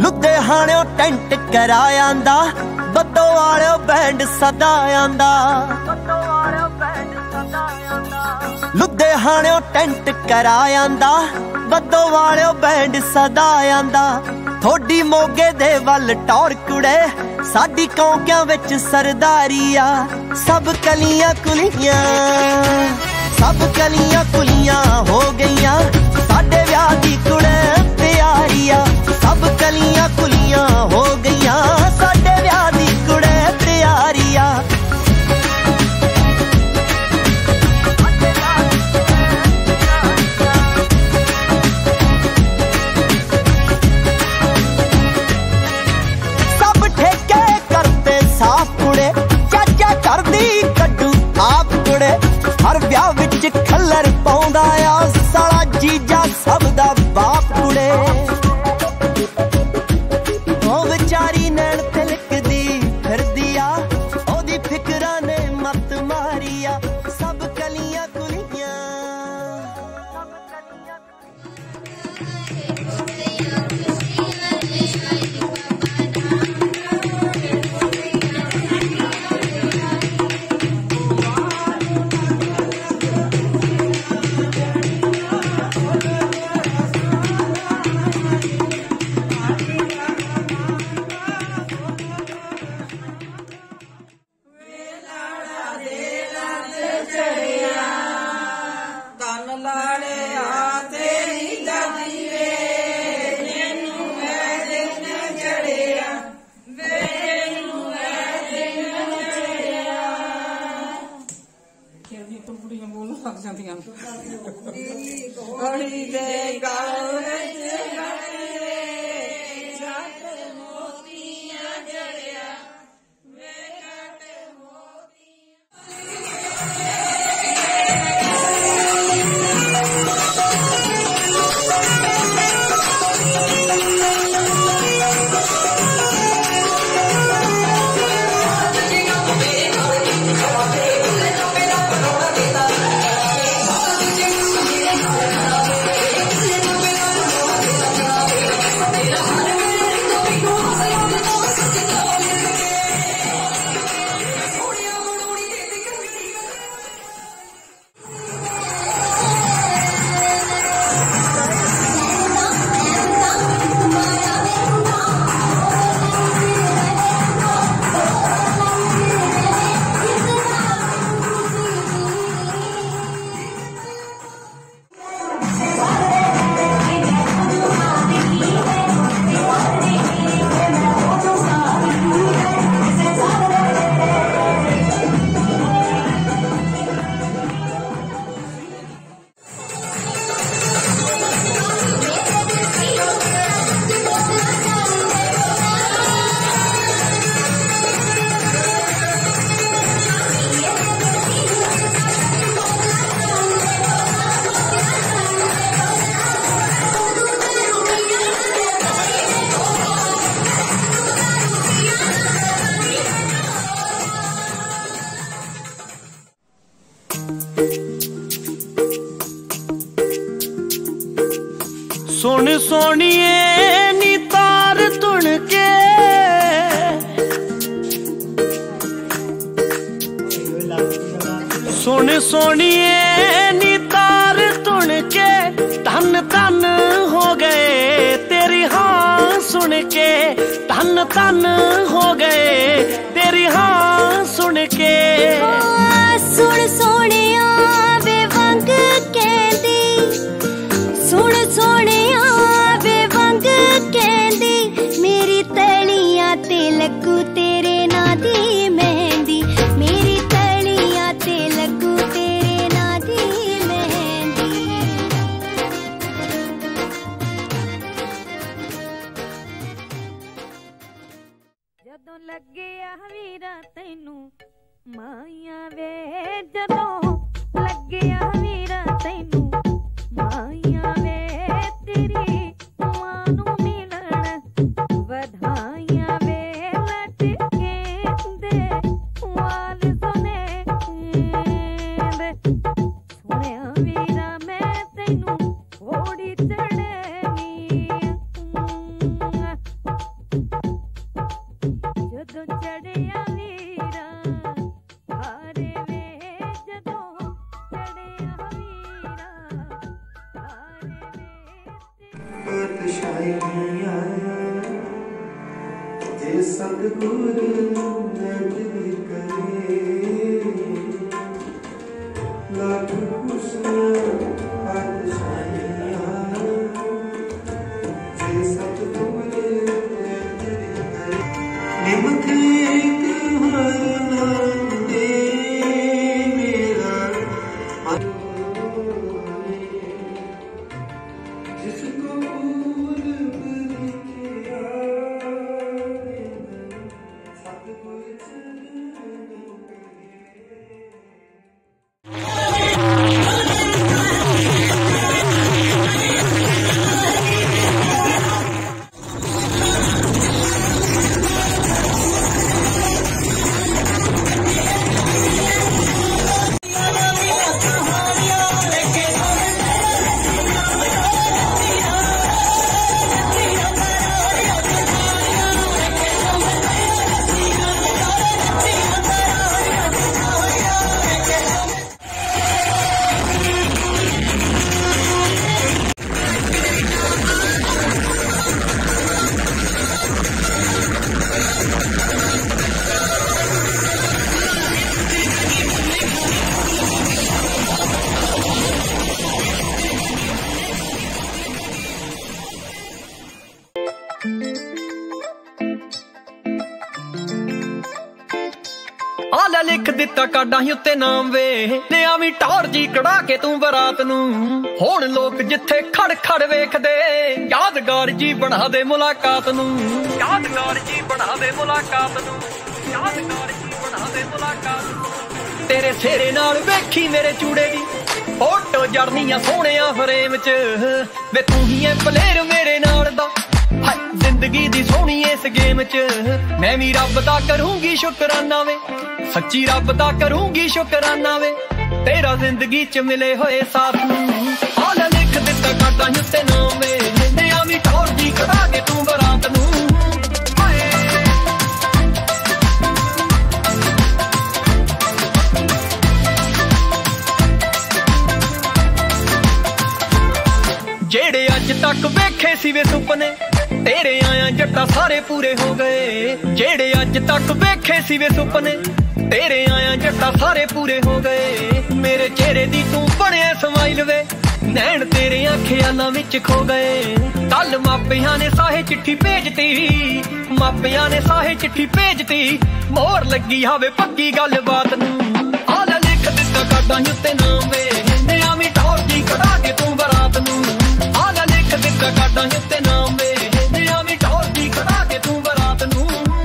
लुधियाणों tent करायांदा, बद्दो वालों band सदा आंदा। लुधियाणों टेंट करायांदा, बद्दो वालों बैंड सदा आंदा। थोड़ी मोगे दे वल टौर कुड़े, साडी कौंकियां विच सरदारी आ। सब कलियां कुलियां, सब कलियां कुलियां हो गईयां, साडे व्याह दी कुड़े प्यारी आ। सब कलियां कुलियां हो गईयां, साडे व्याह दी कुड़े प्यारी आ। सब ठेके करते साफ कुड़े, चाचा करदी कड्डू आप कुड़े। हर व्याह विच खल्लर पाउंदा आ, साला जीजा सब दा बाप कुड़े। ओ विचारी नैन तिलकदी फिरदी आ, ओदी फिकरां ने मत मारी आ। सब कलियां कुलियां, सोनी सोनिए नी तार तुण के, सोनी सोनिए नी तार तुण के। धन धन हो गए तेरी हाँ सुन के, धन धन हो गए तेरी हाँ सुन के। सुन सोने वे वंग कहंदी, सुन सोने वे वंग कहंदी। मेरी तलियां ते लगू तेरे ना दी मेहंदी, मेरी तलियां ते लगू तेरे ना दी मेहंदी। जदों लगे वीरा तैनू माया वे, जदों लगे वीरा तैनू माया वे। तेरी मां नू मिलन वधाइयां वे, लटके दे वाल सुने दे। सुनिया वीरा मैं तैनू घोड़ी चढ़नी, सतगुर करे लाख खुशियां पातशाहियां जे सतगुर करे निमक एक हरना दे मेरा जिसको आला लिख दिता काडा ही उत्ते नाम वे ले आवी टौर जी कड़ा के तू बरात नू हुण लोग जिथे खड़ खड़ वेखदे यादगार जी बना दे मुलाकात नू यादगार जी बना दे मुलाकात नू यादगार जी बना दे मुलाकात तेरे सेरे नाल वेखी मेरे चूड़े दी फोटो जड़नियां सोहणिया फ्रेम च वे तू ही है प्लेयर मेरे नाल दा जिंदगी दी सोहनी इस गेम च मैं भी रब दा करूंगी शुकराना वे सच्ची रब दा करूंगी शुकराना वे तेरा जिंदगी च मिले होए साथ नू आला लिख दिता काडा ही उत्ते नाम वे मैं आवी टौर जी कड़ा के तू बरात नू जेड़े अज तक वेखे सी वे सुपने तेरे आया जट्टा सारे पूरे हो गए जेड़े अज तक वेखे सी वे सुपने तेरे आया जट्टा सारे पूरे हो गए मेरे चेहरे दी तू बनिया समाइल वे नैन तेरे ख्यालां विच खो गए कल मापियां ने साहे चिट्ठी भेजती मापियां ने साहे चिट्ठी भेजती मोहर लगी हावे पक्की गल बात नू आला लिख दिता काडा ही उत्ते नाम वे मैं आवी टौर जी कड़ा के तू बरात नू आला लिख दिता काडा ही उत्ते नाम वे मैं आवी टौर जी कड़ा के तू बरात नू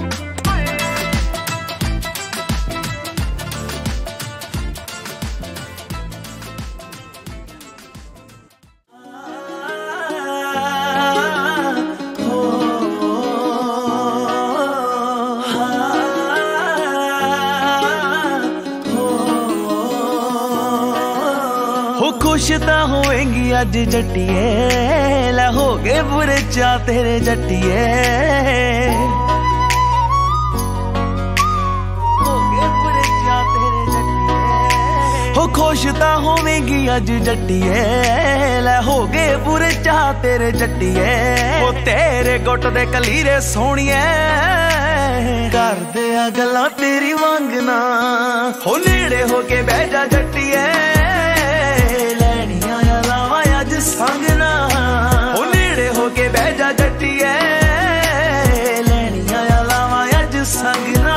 खुश तां होएंगी अज जट्टिए लै हो गए बुरे चा तेरे जट्टिए हो गए बुरे चा तेरे जट्टिए हो खुश तां होवेंगी अज जट्टिए लै हो गए बुरे चा तेरे जट्टिए ओ तेरे गुट दे कलीरे सोहणिए कर दे गल्लां तेरी वांगना हो नेड़े हो के बह जा जट्टिए संगना ओ नेड़े होके बह जा जट्टिए लैनियां लावां अज संगना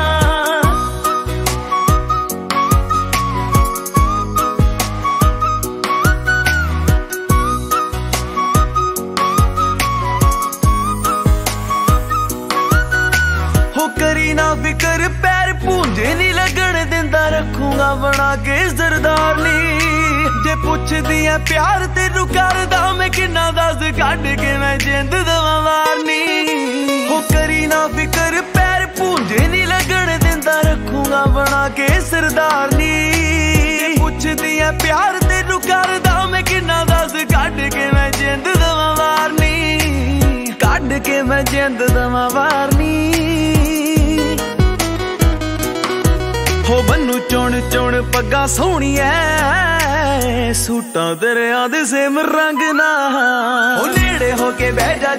हो करी ना फिकर पैर पूंजे नी लगन दिंदा रखूंगा बना के सरदारनी जे पुछदी है प्यार तेनू करदा मैं किन्ना दस कढ के मैं जिंद दवा वारनी हो करी ना फिकर पैर पूंजे नी लगन दिंदा रखूंगा बना के सरदारनी पुछदी है प्यार तेनू करदा मैं किन्ना दस कढ के मैं जिंद दवा वारनी कढ के मैं जिंद दवा वारनी हो बन्नू चुन चुन पग्गा सोहणिया सूटां दरिया दे सेम रंग ना ओ नेड़े होके बह जा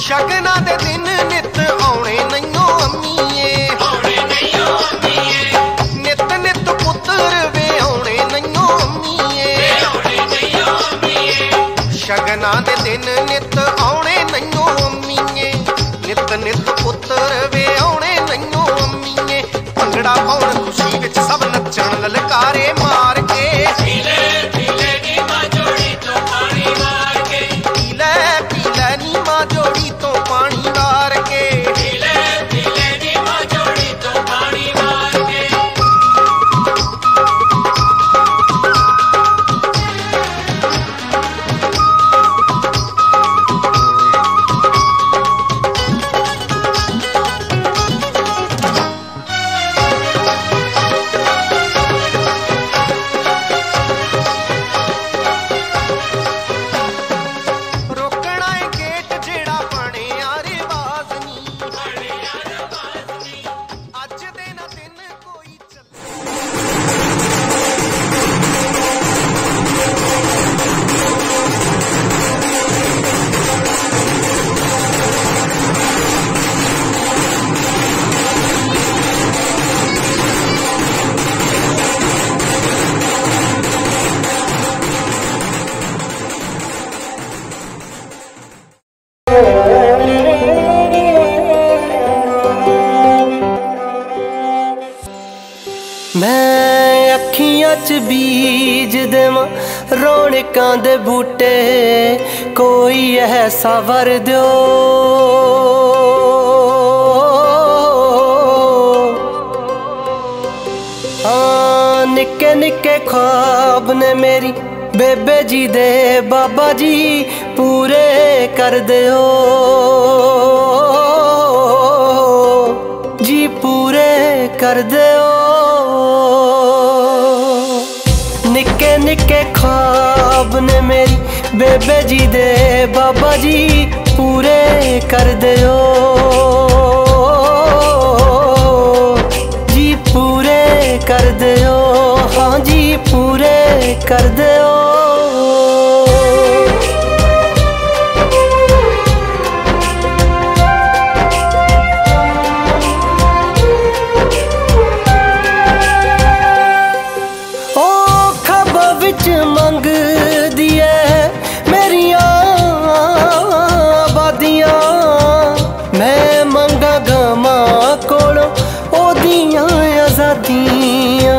शगना दे दिन नित आने नैयो अम्मीए नित नित पुत्र वे आने नैयो अम्मीए शगना दे दिन नित आने नैयो अम्मीए नित नित पुत्र वे आने नैयो अम्मीए भंगड़ा पाउण खुशी विच सब नचण ललकारे मार के मैं अखियां च बीज देवां रौनकां दे बूटे कोई ऐसा वर दियो हाँ निक्के निक्के ख्वाब ने मेरी बेबे जी दे बाबा जी पूरे कर दियो जी पूरे कर दियो निक्के निक्के ख्वाब ने मेरी बेबे जी दे बाबा जी पूरे कर दियो जी पूरे कर दियो हाँ जी पूरे कर दियो मंग दिए मेरिया आबादियां मैं मंगा गमा कोलों ओदियां आजादियां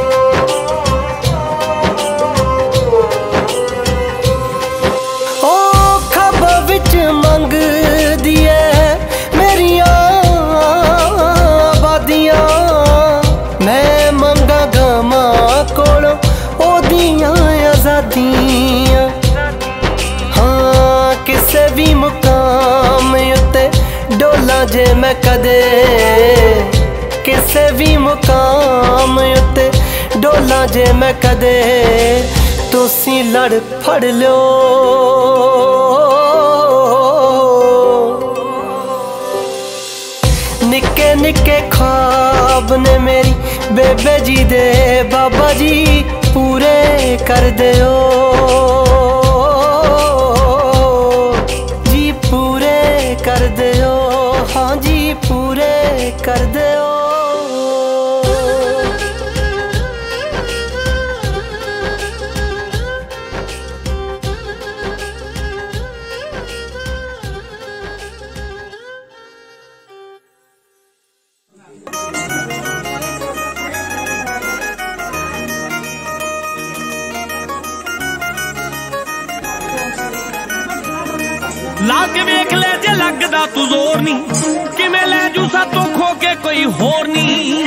ओ खब विच मंग दिए मेरिया आबादियां मैं मंगा गमा कोलों ओदियां आजादियां हाँ किसे भी मुकाम उत्ते डोला जे मैं कदे किसे भी मुकाम उत्ते डोला जे मैं कदे तुसी लड़ फड़ लो निक्के निक्के ख्वाब ने मेरी बेबे जी दे बाबा जी पूरे कर दियो जी पूरे कर दियो हाँ जी पूरे कर दियो लाग वेख ले जे लगदा तू जोर नी किवें लै जू सातों खो के कोई होर नी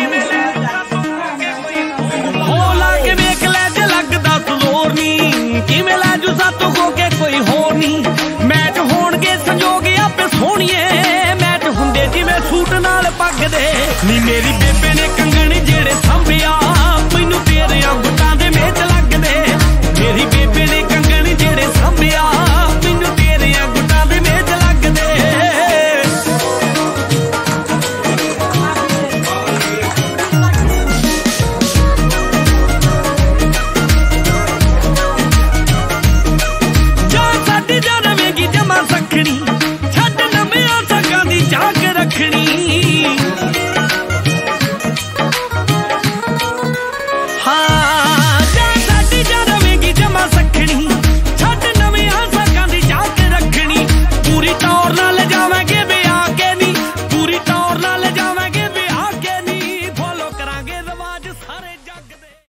हो लाग वेख ले जे लगदा तू जोर नी किवें लै जू सातों खो के कोई होर नी मैच होणगे संजोग आपे सोहणीए मैच हुंदे जिवें सूट नाल पग दे नी मेरी बेबे ने कंगण जेड़े सांभिया मैनू तेरे गुट्टां दे मेच लगदे मेरी बेबे ने कंगण जेड़े सांभिया मैनू तेरे गुट्टां दे मेच लगदे जा साडी जान